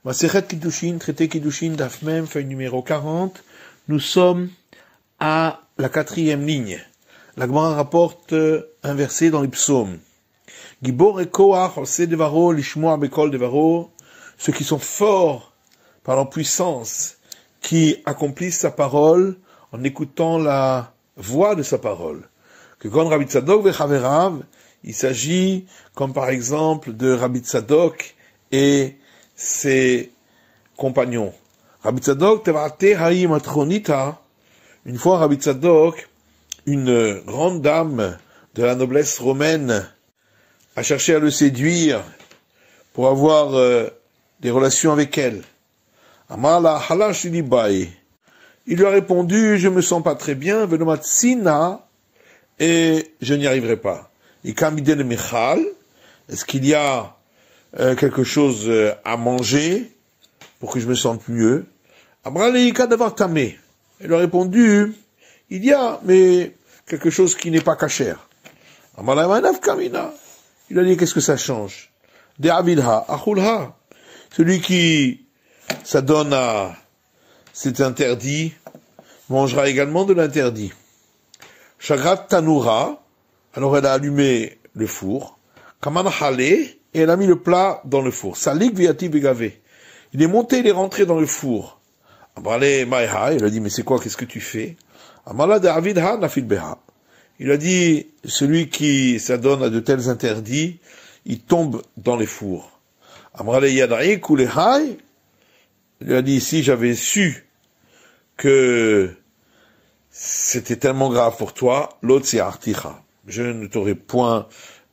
Masechet Kiddushin, traité Kiddushin, Daf Mem, feuille numéro 40. Nous sommes à la 4e ligne. La Gemara rapporte un verset dans les psaumes. Gibor et Koach, Oseh Devaro, Lishmoa Bekol Devaro, ceux qui sont forts par leur puissance, qui accomplissent sa parole en écoutant la voix de sa parole. Que quand Rabbi Tzadok vechaverav, il s'agit, comme par exemple, de Rabbi Tzadok et ses compagnons. Rabbi Tzadok tevate haïm atronita. Une fois, Rabbi Tzadok, une grande dame de la noblesse romaine, a cherché à le séduire pour avoir des relations avec elle. Amala halash libai. Il lui a répondu, je me sens pas très bien, venomatsina, et je n'y arriverai pas. Ikamiden michal. Est-ce qu'il y a quelque chose à manger pour que je me sente mieux? Amraleika d'avoir tamé. Il lui a répondu, il y a, mais quelque chose qui n'est pas cachère. Amraleika kamina. Il a dit, qu'est-ce que ça change? De avidha, achulha. Celui qui s'adonne à cet interdit mangera également de l'interdit. Shagrat tanura. Alors elle a allumé le four. Kaman hale. Et elle a mis le plat dans le four. Salik viati begavé. Il est monté, il est rentré dans le four. Abrale maiha, il a dit, mais c'est quoi, qu'est-ce que tu fais? Amala de avidha nafil beha. Il a dit, celui qui s'adonne à de tels interdits, il tombe dans les fours. Amrale yadai kulehai. Il a dit, si j'avais su que c'était tellement grave pour toi, l'autre c'est articha. Je ne t'aurais point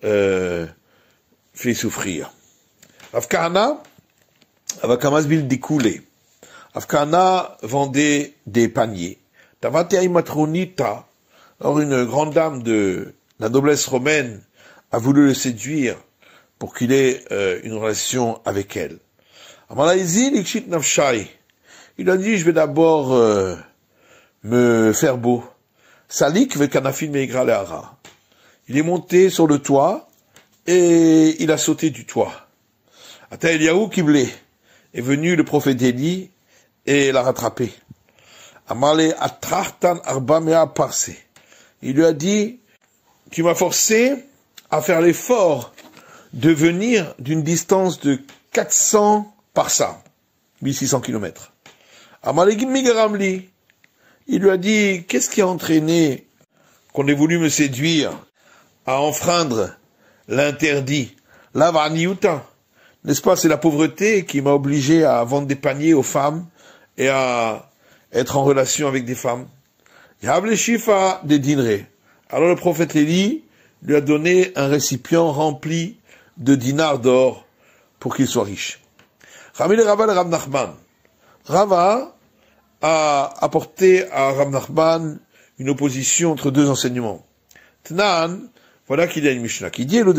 fait souffrir. Afkana, avakamazbil découlé. Afkana vendait des paniers. Tavatea matronita. Alors une grande dame de la noblesse romaine a voulu le séduire pour qu'il ait une relation avec elle. Amalaïzi likshit nafshai. Il a dit, je vais d'abord me faire beau. Salik vekanafin meigra le'ara. Il est monté sur le toit et il a sauté du toit. Ata Eliyahu Kiblé. Est venu le prophète Élie et l'a rattrapé. Amale atrachtan arba mea parse. Il lui a dit, tu m'as forcé à faire l'effort de venir d'une distance de 400 parsa, 1600 kilomètres. Amale migaramli. Il lui a dit, qu'est-ce qui a entraîné qu'on ait voulu me séduire à enfreindre l'interdit? Lavaniuta. N'est-ce pas, c'est la pauvreté qui m'a obligé à vendre des paniers aux femmes et à être en relation avec des femmes. Yable shifa des dinrés. Alors le prophète Élie lui a donné un récipient rempli de dinars d'or pour qu'il soit riche. Ramil Rava le Rav Nachman. Rava a apporté à Rav Nachman une opposition entre deux enseignements. Tnan, voilà qu'il y a une Mishnah qui dit,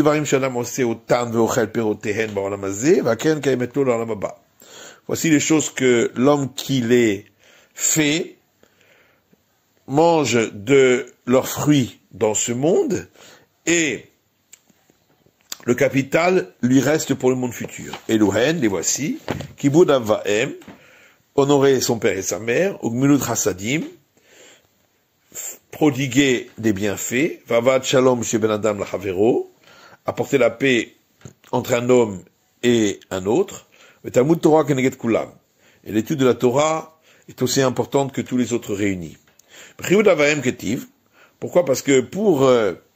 voici les choses que l'homme qui les fait mange de leurs fruits dans ce monde et le capital lui reste pour le monde futur. Elohen, les voici, Kibud Avaem, honorer son père et sa mère, Ugmilut Hasadim, prodiguer des bienfaits, Vavad Shalom chez Ben Adam Lachavero, apporter la paix entre un homme et un autre, et Talmud Torah Keneget Kulam. Et l'étude de la Torah est aussi importante que tous les autres réunis. Priud Avaem Ketiv. Pourquoi? Parce que pour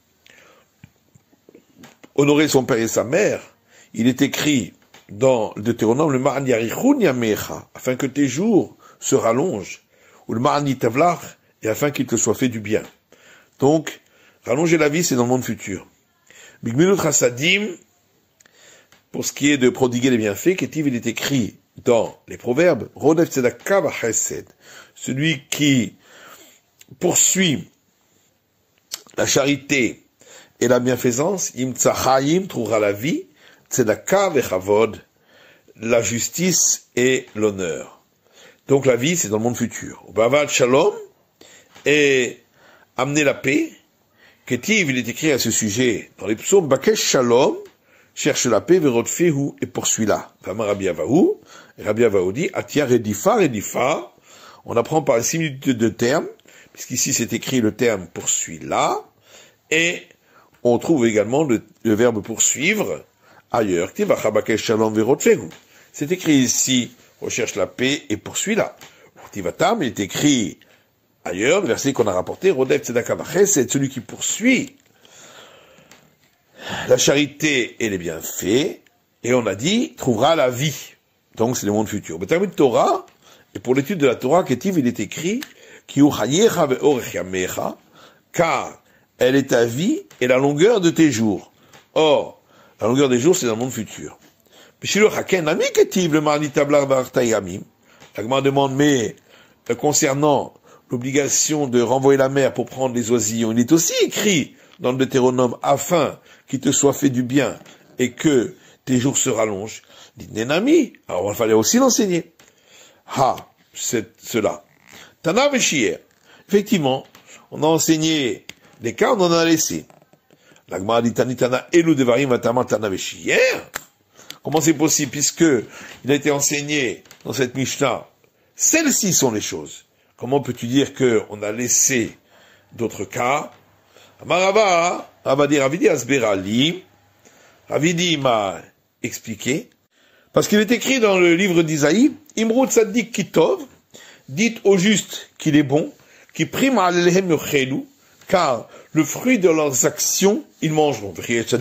honorer son père et sa mère, il est écrit dans le Deutéronome, le Ma'an Yarichun Yamecha, afin que tes jours se rallongent, ou le Ma'an Yitavlach, et afin qu'il te soit fait du bien. Donc, rallonger la vie, c'est dans le monde futur. Bigminut Hasadim, pour ce qui est de prodiguer les bienfaits, Ketiv, il est écrit dans les proverbes, Rodef Tzedaka V'Chesed, celui qui poursuit la charité et la bienfaisance, Yimtza Chaim, trouvera la vie, Tzedaka V'Chavod, la justice et l'honneur. Donc la vie, c'est dans le monde futur. Bavad Shalom, et amener la paix. Ketiv, il est écrit à ce sujet dans les psaumes, Bakesh Shalom, cherche la paix, verotfehu, et poursuis-la. Vama Rabbi Avahu, Rabbi Avahu dit, Atia redifa, redifa, on apprend par une similitude de termes, puisqu'ici c'est écrit le terme poursuis-la, et on trouve également le verbe poursuivre ailleurs. C'est écrit ici, recherche la paix et poursuis-la. Tivatam, il est écrit ailleurs, le verset qu'on a rapporté, Rodef Tzedaka Vachesed, celui qui poursuit la charité et les bienfaits, et on a dit, trouvera la vie. Donc c'est le monde futur. Mais termine Torah, et pour l'étude de la Torah, Ketiv, il est écrit, car elle est ta vie et la longueur de tes jours. Or, la longueur des jours, c'est dans le monde futur. La Gemara demande, mais concernant l'obligation de renvoyer la mer pour prendre les oisillons, il est aussi écrit dans le Deutéronome, afin qu'il te soit fait du bien et que tes jours se rallongent. Dit Nenami, alors il fallait aussi l'enseigner. C'est cela. Tana Veshier. Effectivement, on a enseigné les cas, on en a laissé. La Gemara dit Tanitana Elu Devarim Vatama Tana Veshier. Comment c'est possible, puisque il a été enseigné dans cette Mishnah, celles-ci sont les choses. Comment peux-tu dire qu'on a laissé d'autres cas? Amarava, Ravidi Asberali, Ravidi m'a expliqué, parce qu'il est écrit dans le livre d'Isaïe, Imrut Tzadik Kitov, dites au juste qu'il est bon, qui prime alelehem yochelu, car le fruit de leurs actions, ils mangeront.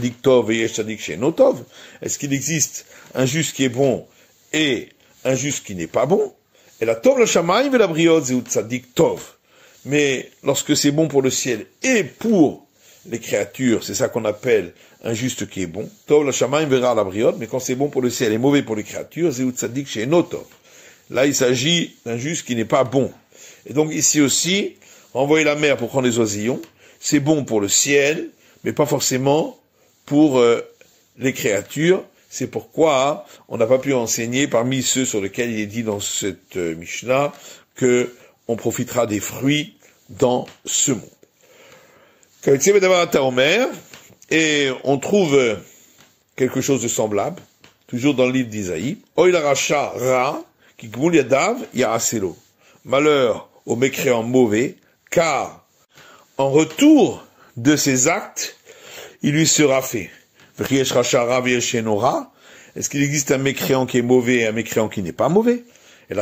Est-ce qu'il existe un juste qui est bon et un juste qui n'est pas bon? Et la tov la shamayim et la briot zeu tzadik tov. Mais lorsque c'est bon pour le ciel et pour les créatures, c'est ça qu'on appelle un juste qui est bon. Tov la shamayim verra la briot, mais quand c'est bon pour le ciel et mauvais pour les créatures, zeu tzadik she'eno tov. Là, il s'agit d'un juste qui n'est pas bon. Et donc ici aussi, envoyer la mer pour prendre les oisillons, c'est bon pour le ciel, mais pas forcément pour les créatures. C'est pourquoi on n'a pas pu enseigner parmi ceux sur lesquels il est dit dans cette Mishnah que on profitera des fruits dans ce monde. Et on trouve quelque chose de semblable, toujours dans le livre d'Isaïe. Malheur aux mécréants mauvais, car en retour de ses actes, il lui sera fait. Est-ce qu'il existe un mécréant qui est mauvais et un mécréant qui n'est pas mauvais? Mais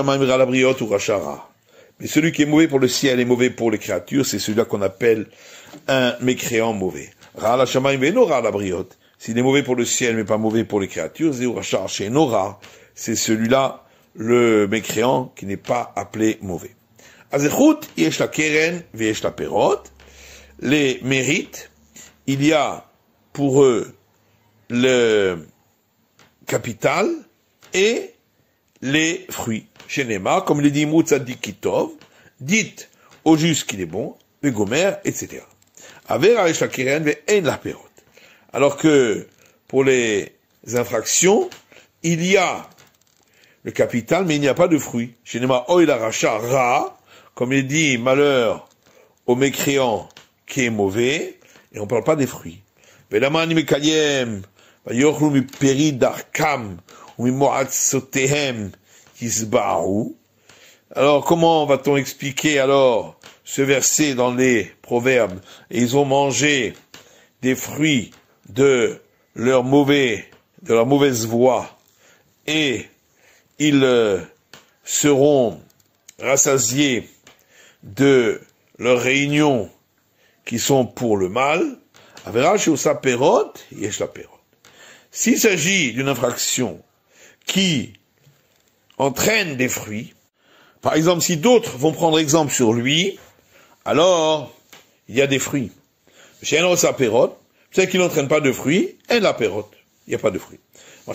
celui qui est mauvais pour le ciel et mauvais pour les créatures, c'est celui-là qu'on appelle un mécréant mauvais. S'il est mauvais pour le ciel mais pas mauvais pour les créatures, c'est celui-là, le mécréant, qui n'est pas appelé mauvais. Les mérites, il y a pour eux le capital et les fruits. Chez Neymar, comme il est dit, Moutzadik-Kitov, dites au juste qu'il est bon, le gomer, etc. Alors que pour les infractions, il y a le capital, mais il n'y a pas de fruits. Chez Neymar, Oil Aracha Ra, comme il dit, malheur au mécréant qui est mauvais, et on ne parle pas des fruits. Alors, comment va-t-on expliquer alors ce verset dans les proverbes? Et ils ont mangé des fruits de leur mauvaise voie, et ils seront rassasiés de leurs réunions qui sont pour le mal. S'il s'agit d'une infraction qui entraîne des fruits, par exemple, si d'autres vont prendre exemple sur lui, alors il y a des fruits. Chez un osa perot, c'est qu'il n'entraîne pas de fruits, et la perot, il n'y a pas de fruits.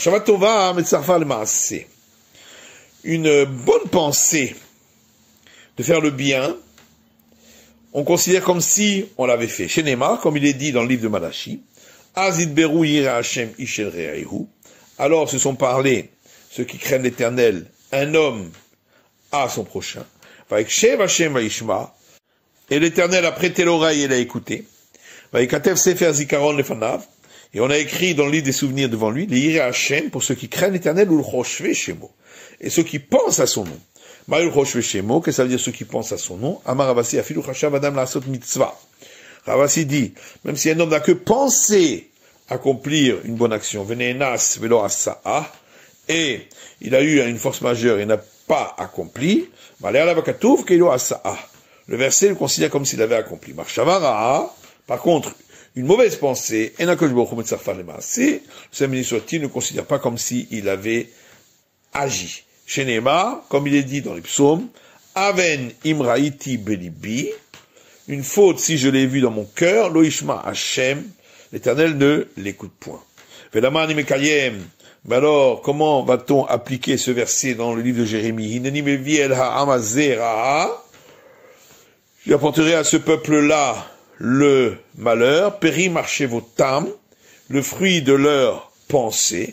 Une bonne pensée de faire le bien, on considère comme si on l'avait fait. Chez Neymar, comme il est dit dans le livre de Malachi, Azid Beru Yira Hashem Ishel Re'ehu. Alors se sont parlés ceux qui craignent l'Éternel, un homme à son prochain. Vaïkshev Hashem Vaishma. Et l'Éternel a prêté l'oreille et l'a écouté. Vaïkatev Sefer Zikaron Lefanav. Et on a écrit dans le livre des souvenirs devant lui, les Yireh Hashem, pour ceux qui craignent l'Éternel, ou le Choshvé Shemo. Et ceux qui pensent à son nom. Maïl Choshvé Shemo, qu'est-ce que ça veut dire ceux qui pensent à son nom? Amar Ravasi afilu chashav adam la'asot mitzvah. Ravasi dit, même si un homme n'a que pensé accomplir une bonne action, venenas velo asa'a, et il a eu une force majeure et n'a pas accompli, le verset le considère comme s'il avait accompli. Par contre, une mauvaise pensée, le Saint-Béni soit-il ne considère pas comme s'il avait agi. Chez Neymar, comme il est dit dans les psaumes, Aven imraiti belibi, une faute si je l'ai vue dans mon cœur, Loishma Hashem, l'Éternel ne l'écoute point. Vedaman imekayem, mais alors, comment va-t-on appliquer ce verset dans le livre de Jérémie? Je apporterai à ce peuple-là le malheur, péri marché vos tam, le fruit de leur pensée.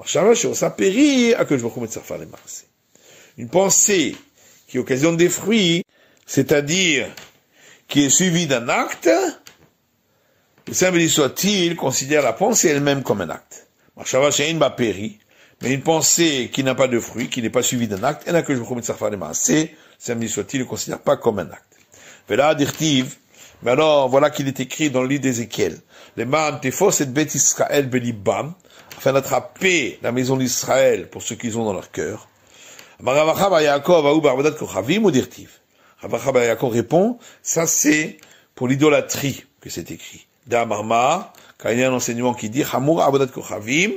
Une pensée qui occasionne des fruits, c'est-à-dire qui est suivie d'un acte, le Saint béni soit-il considère la pensée elle-même comme un acte. Mais une pensée qui n'a pas de fruit, qui n'est pas suivie d'un acte, et que je Saint béni soit-il ne considère pas comme un acte. Mais alors, voilà qu'il est écrit dans le livre d'Ézéchiel. Les man tefos et bet Israël belibam, afin d'attraper la maison d'Israël pour ce qu'ils ont dans leur cœur. Ravachab Yaakov répond, ça c'est pour l'idolâtrie que c'est écrit. D'Amarma, car il y a un enseignement qui dit, Hamur Abodat Kochavim,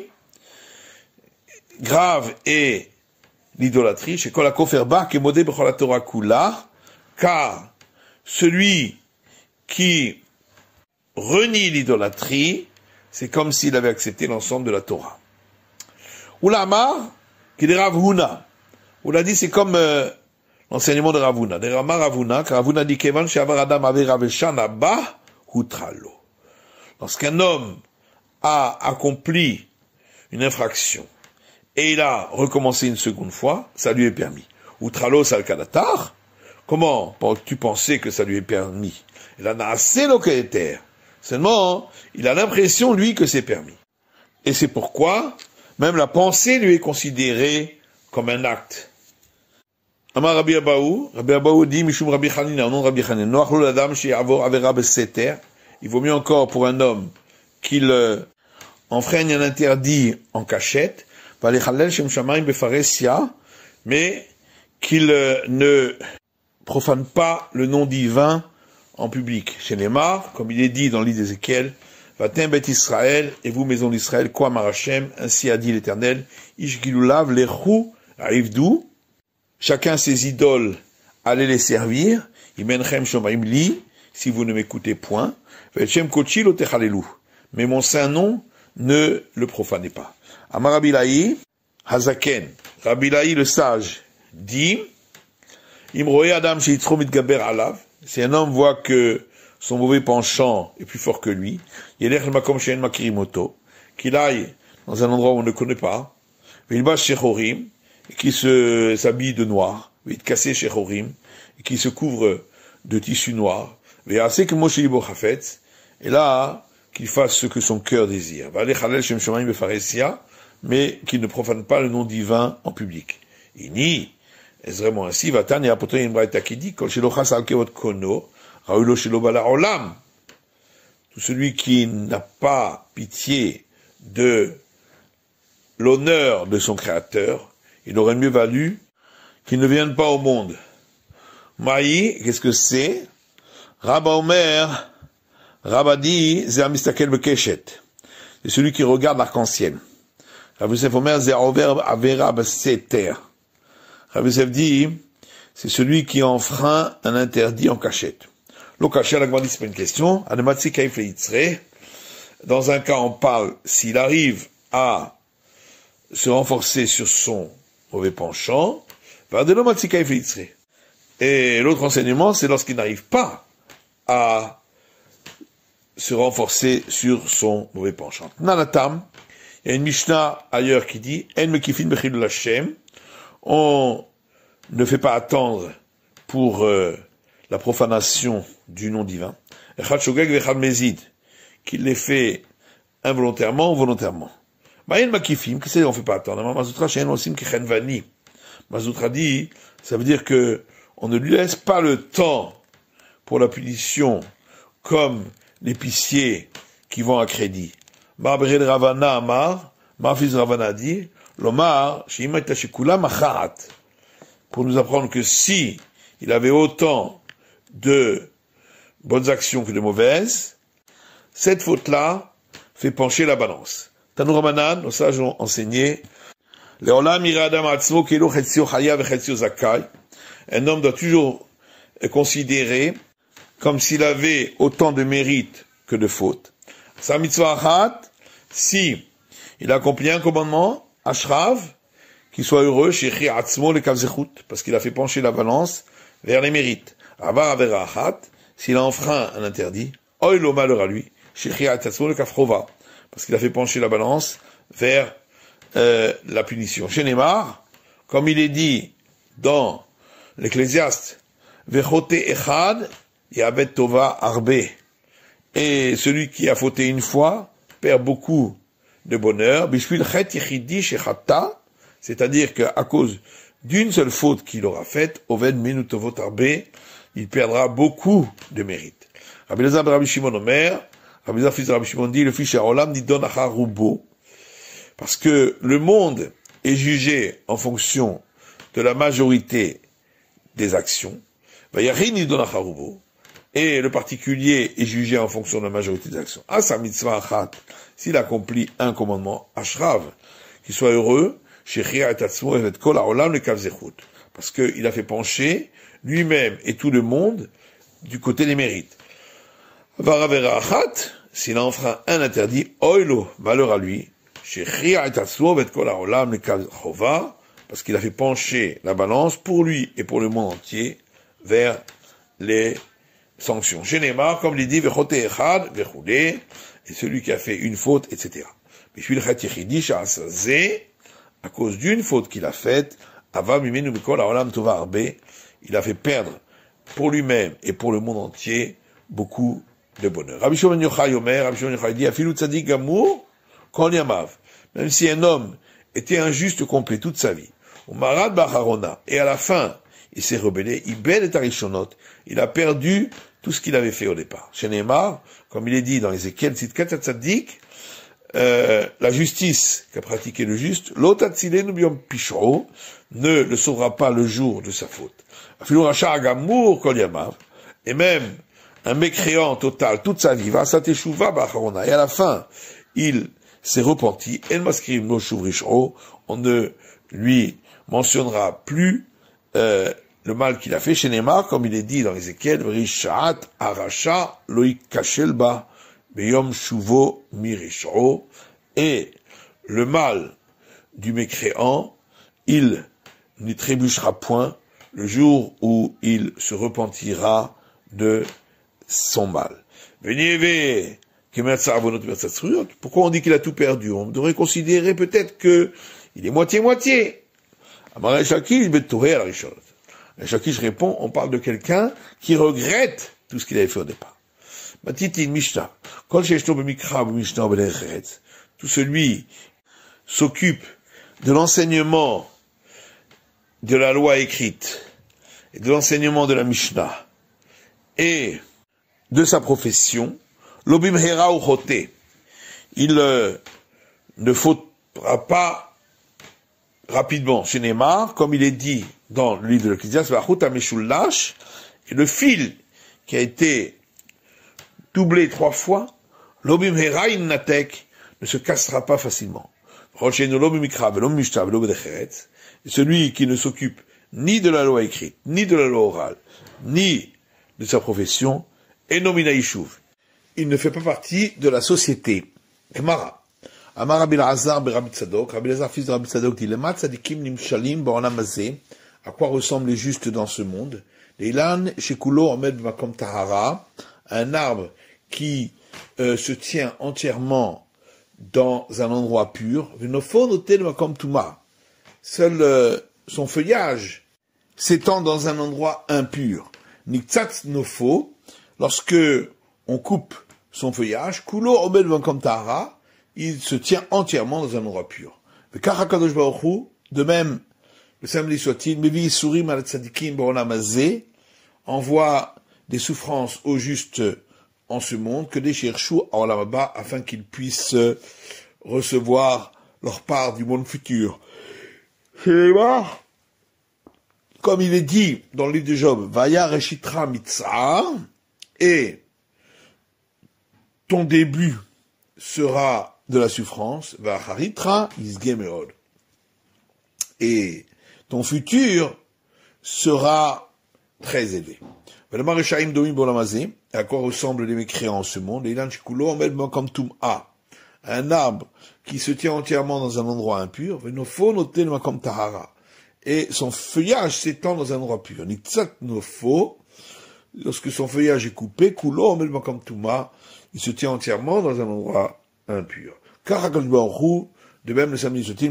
grave est l'idolâtrie, chez Kol HaKoferba, qui est modé b'chol HaTorah Kula, car celui qui renie l'idolâtrie, c'est comme s'il avait accepté l'ensemble de la Torah. Ulama, qui est Rav Huna. On l'a dit, c'est comme l'enseignement de Rav Huna. De Rav Huna, car Rav Huna dit Kevan Shavar Adam Avera Veshana Ba Hutralo. Lorsqu'un homme a accompli une infraction et il a recommencé une seconde fois, ça lui est permis. Utralo salkadatar. Comment tu pensais que ça lui est permis? Il en a assez locataire. Seulement, il a l'impression, lui, que c'est permis. Et c'est pourquoi, même la pensée lui est considérée comme un acte. Amar Rabbi Abaou dit, Mishum Rabbi Hanina, au nom de Rabbi Hanina, Noachlo l'adam she'avor avera beseter. Il vaut mieux encore pour un homme qu'il enfreigne un interdit en cachette, mais qu'il ne profane pas le nom divin en public. Chez les Mar, comme il est dit dans l'île d'Ézéchiel, Vatem bet Israël, et vous, maison d'Israël, quoi Marachem, ainsi a dit l'Éternel, Ishgilulav lechu arrive-d'où, chacun ses idoles, allez les servir, Imenchem shomrim li, si vous ne m'écoutez point, Vechem kochi lo techalelu, mais mon saint nom, ne le profanez pas. Amar Rabilaï, Hazaken, Rabilaï le sage, dit, Imroé Adam sheitzro mitgaber alav, si un homme voit que son mauvais penchant est plus fort que lui, yelech makom she'en makirimoto, qu'il aille dans un endroit où on ne connaît pas, v'ilbash shechorim, qui s'habille de noir, v'itkassé shechorim, qui se couvre de tissu noir, v'yasek moshe libo chafetz, et là, qu'il fasse ce que son cœur désire. Mais qu'il ne profane pas le nom divin en public. Ini, est-ce vraiment ainsi? Vatan et apporter une braïta qui dit, tout celui qui n'a pas pitié de l'honneur de son créateur, il aurait mieux valu qu'il ne vienne pas au monde. Maï, qu'est-ce que c'est? Rabba Omer, Rabadi, Zermistakel Bekeshet. C'est celui qui regarde l'arc-en-ciel. Rabbi Yosef Omer, Zerover Avera Beseter. Rabbi Yosef dit, c'est celui qui enfreint un interdit en cachette. L'Okasha, la Gemara dit, c'est pas une question. Anematsi Kaif Leitzre. Dans un cas, on parle s'il arrive à se renforcer sur son mauvais penchant. Vadelomatsi Kaif Leitzre. Et l'autre enseignement, c'est lorsqu'il n'arrive pas à se renforcer sur son mauvais penchant. Nanatam, il y a une Mishnah ailleurs qui dit, En mekifin bechilul Hashem, on ne fait pas attendre pour la profanation du nom divin. Echad shogeg vechad mezid, qu'il les fait involontairement ou volontairement. Maïn makifim, qu'est-ce qu'on fait pas attendre? Mazoutra she'en osim kechenvani. Mazoutra dit, ça veut dire que on ne lui laisse pas le temps pour la punition, comme l'épicier qui vend à crédit. Ma'abred Ravana Amar, Ma'afiz Ravana dit, l'Omar, she'ima itashikula machat. Pour nous apprendre que si il avait autant de bonnes actions que de mauvaises, cette faute-là fait pencher la balance. Tanou Ramanan, nos sages ont enseigné, Leolam iradam atzmo kelo chetzio chaya vechetzio zakai. Un homme doit toujours considérer comme s'il avait autant de mérite que de faute. Sa mitzvah achat, si il a accompli un commandement, ashrav, qu'il soit heureux, shechi atzmo le kavzechut, parce qu'il a fait pencher la balance vers les mérites. Avar avera achat, s'il a enfreint un interdit, oy lo malheur à lui, shechi atzmo le kafrova, parce qu'il a fait pencher la balance vers la punition. Chez Neymar, comme il est dit dans l'Ecclésiaste, Vechote echad, yabet tova arbe. Et celui qui a fauté une fois perd beaucoup de bonheur. Bishvil chet yichidi shechata, c'est-à-dire qu'à cause d'une seule faute qu'il aura faite, oved minutovot arbe, il perdra beaucoup de mérite. Rabbi Elazar Rabbi Shimon Omer, Rabbi Elazar fils de Rabbi Shimon dit, le fiche Olam nidon achar rubo, parce que le monde est jugé en fonction de la majorité des actions. Vayarin nidon achar rubo, et le particulier est jugé en fonction de la majorité des actions. Asa mitzvah achat, s'il accomplit un commandement ashrav, qu'il soit heureux, shechia et atzmo et kol haolam le kavzechut, parce qu'il a fait pencher lui-même et tout le monde du côté des mérites. Varavera achat, s'il a enfreint un interdit, oilo, malheur à lui, shechia et atzmo et kol haolam le kavzechova, parce qu'il a fait pencher la balance pour lui et pour le monde entier vers les sanctions. Chez Neymar, comme il dit, vechote echad, vechoulé, et celui qui a fait une faute, etc. Mais je suis le chatichidi, sha'asazé, à cause d'une faute qu'il a faite, ava mimenu mikol haolam tova arbe, il a fait perdre pour lui-même et pour le monde entier beaucoup de bonheur. Rabbi Shimon Yochai Omer, Rabbi Shimon Yochai dit, afilu tzadik gamour, kol yamav, même si un homme était injuste complet toute sa vie, ou marad bacharona, et à la fin, il s'est rebellé, ibel et arishonot, il a perdu tout ce qu'il avait fait au départ. Chez Neymar, comme il est dit dans Ézéchiel, tzidkat tzaddik, la justice qu'a pratiqué le juste, l'otatzilenu biom pishro, ne le sauvera pas le jour de sa faute. Afilu racha agamour kol yamav, et même un mécréant total toute sa vie, va sateshuva bacharona, et à la fin, il s'est repenti, el maskrim no shuv rishro, on ne lui mentionnera plus le mal qu'il a fait. Chez Neymar, comme il est dit dans Ézéchiel, Rishat Aracha Loïk Kachelba Beyom Shuvo Mirisho, et le mal du mécréant, il n'y trébuchera point le jour où il se repentira de son mal. Pourquoi on dit qu'il a tout perdu? On devrait considérer peut-être que il est moitié-moitié. Amar Shakish Betouré à la Rishon. Shakish répond, on parle de quelqu'un qui regrette tout ce qu'il avait fait au départ. Matiti Mishnah. Kol Sheshto B'Mikra B'Mishnah B'Lechetz. Tout celui s'occupe de l'enseignement de la loi écrite et de l'enseignement de la Mishnah et de sa profession. Lobim Hera ou Choté. Il ne faudra pas rapidement chez Neymar, comme il est dit dans le livre de l'Ecclésiaste, et le fil qui a été doublé 3 fois, l'obim heraïn natek, ne se cassera pas facilement. Et celui qui ne s'occupe ni de la loi écrite, ni de la loi orale, ni de sa profession, enomina yishuv. Il ne fait pas partie de la société. Gemara. Amar Rabbi Elazar Rabbi Tzadok, Rabbi Elazar fils de Rabbi Tzadok dit, Lema tzadikim nimshalim ba'olam hazeh, à quoi ressemblent les justes dans ce monde? Leilan shekulo omed b'makom tahara, un arbre qui se tient entièrement dans un endroit pur. V'nofo notel b'makom tuma, seul son feuillage s'étend dans un endroit impur. Niktzat nofo, lorsque on coupe son feuillage, kulo omed b'makom tahara, il se tient entièrement dans un endroit pur. Le Karakadosh Baruch Hu, de même, le samedi soit-il, Mevi Surim al Tzadikim Boronamazé, envoie des souffrances aux justes en ce monde, que des cherchous en là-bas, afin qu'ils puissent recevoir leur part du monde futur. Comme il est dit dans le livre de Job, Vaya Reshitra Mitzah, et ton début sera de la souffrance, Vacharitra Isgemeod, et ton futur sera très élevé. À quoi ressemblent les mécréants en ce monde? Un arbre qui se tient entièrement dans un endroit impur, et son feuillage s'étend dans un endroit pur. Lorsque son feuillage est coupé, il se tient entièrement dans un endroit impur. De même, le samedi sotil,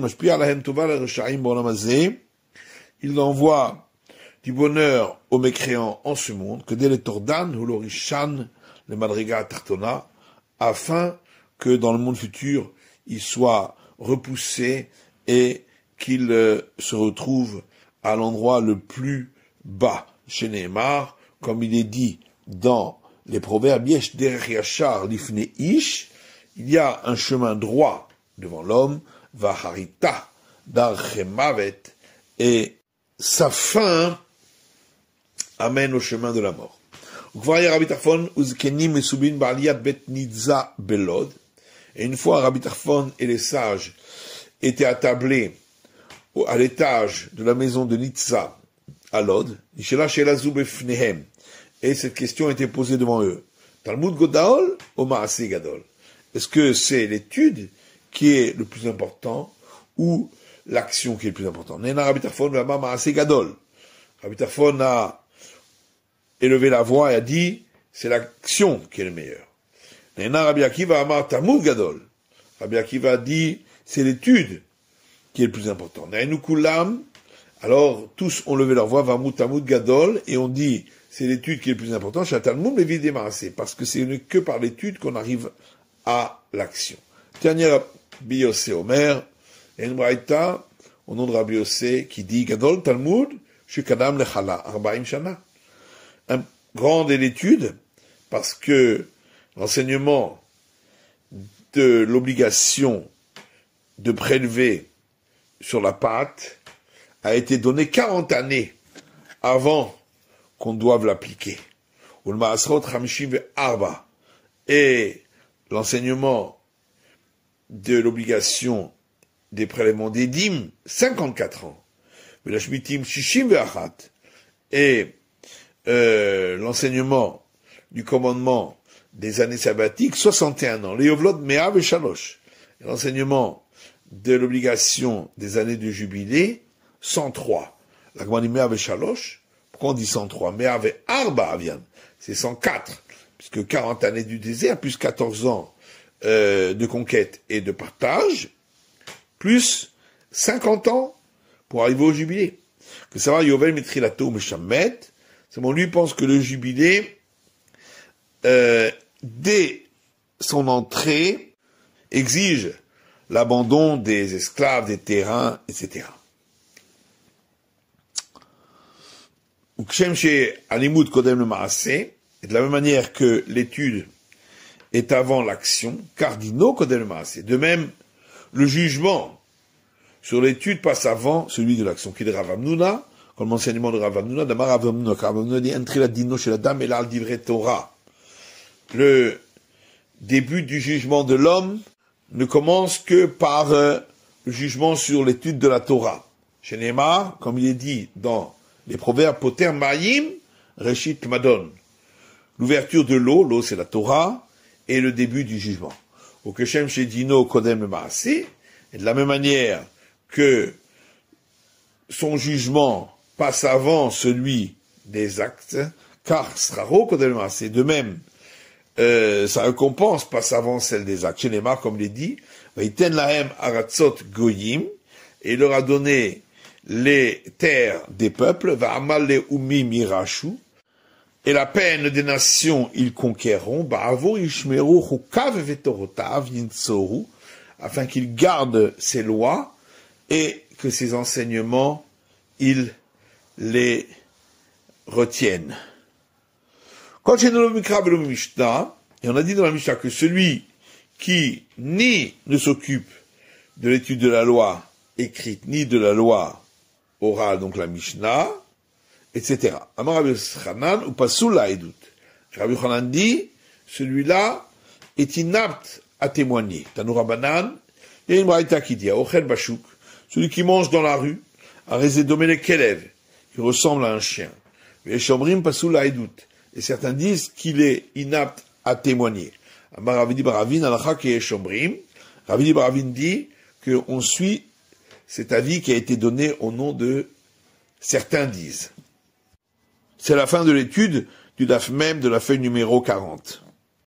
il envoie du bonheur aux mécréants en ce monde, que dès le tordan, ou l'orishan, le madriga tartona, afin que dans le monde futur, il soit repoussé et qu'il se retrouve à l'endroit le plus bas. Chez Neymar, comme il est dit dans les proverbes, Yesh derech yashar lifne ish, il y a un chemin droit devant l'homme, Vaharita darchemavet, et sa fin amène au chemin de la mort. Et une fois Rabbi Tarfon et les sages étaient attablés à l'étage de la maison de Nitza à Lod, et cette question était posée devant eux. Talmud Godaol ou Maaseh Gadol? Est-ce que c'est l'étude qui est le plus important ou l'action qui est le plus important? Nena Rabbi Tarfon v'amar Maaseh Gadol. Rabbi Tarfon a élevé la voix et a dit, c'est l'action qui est le meilleur. Nena Rabbi Akiva amar Talmud Gadol. Rabbi Akiva a dit, c'est l'étude qui est le plus important. Nainu Kulam, alors tous ont levé leur voix, Vamut Talmud Gadol, et on dit, c'est l'étude qui est le plus important, chez Talmud Levi démarré, parce que c'est que par l'étude qu'on arrive à l'action. Dernier Rabbi Yossé Omer, en Braïta, au nom de Rabbi Yossé, qui dit, Gadol Talmud, Shekadam Lechala, Arbaim Shana. Grande est l'étude, parce que l'enseignement de l'obligation de prélever sur la pâte a été donné 40 années avant qu'on doive l'appliquer. Et l'enseignement de l'obligation des prélèvements des dîmes, 54 ans. Et l'enseignement du commandement des années sabbatiques, 61 ans. L'enseignement de l'obligation des années de jubilé, 103. La Gemara dit Me'av Shalosh. Pourquoi on dit 103? Me'av Arba Avian. C'est 104. Puisque 40 années du désert, plus 14 ans de conquête et de partage, plus 50 ans pour arriver au jubilé. Que ça va, Yovel Mitrilato Meshamet. C'est bon, lui pense que le jubilé, dès son entrée, exige l'abandon des esclaves, des terrains, etc. Et de la même manière que l'étude est avant l'action, cardinaux kodem le maaseh. De même, le jugement sur l'étude passe avant celui de l'action. Qui est de Rav Hamnuna, comme l'enseignement de Rav Hamnuna, d'Amar Rav Hamnuna, car Rav Hamnuna dit entrer la dino chez la dame et là, divrei Torah. Le début du jugement de l'homme ne commence que par le jugement sur l'étude de la Torah. Chez Neymar, comme il est dit dans les proverbes, Poter Mayim, Reshit Madon. L'ouverture de l'eau c'est la Torah, et le début du jugement. Au Keshem Shedino Kodem le Maaseh, et de la même manière que son jugement passe avant celui des actes, car Sraro Kodem le Maaseh, de même, sa récompense passe avant celle des actes. Chez Neymar, comme il est dit, Vaiten Lahem Aratzot Goyim, et il leur a donné les terres des peuples, Va'amal le Umi Mirashu, et la peine des nations ils conquerront, Ba'avo Ishmeru Chukav Vetorotav Yintsoru, afin qu'il garde ses lois et que ses enseignements, il les retienne. Quand j'ai dans le Mikra et le Mishnah, et on a dit dans la Mishnah que celui qui ni ne s'occupe de l'étude de la loi écrite, ni de la loi orale, donc la Mishnah, etc. Amar Rabbi Chanan ou Pasul la Edut. Rabbi Chanan dit, celui-là est inapte à témoigner. Tanoura Banan, il y a une braïta qui dit, Ochel Bashuk, celui qui mange dans la rue, a rézé domene Kelev, qui ressemble à un chien. Et Shomrim Pasul la Edut. Et certains disent qu'il est inapte à témoigner. Amar Ravidi Baravin, Alacha qui est Shomrim. Ravidi Baravin dit qu'on suit cet avis qui a été donné au nom de certains disent. C'est la fin de l'étude du daf même de la feuille numéro 40.